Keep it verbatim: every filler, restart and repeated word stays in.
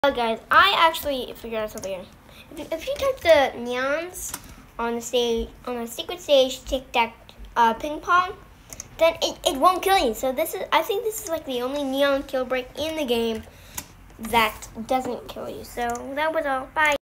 Uh, guys, I actually figured out something. If you, if you touch the neons on the stage, on the secret stage, tic tac, uh, ping pong, then it, it won't kill you. So this is, I think this is like the only neon Killbrick in the game that doesn't kill you. So that was all. Bye.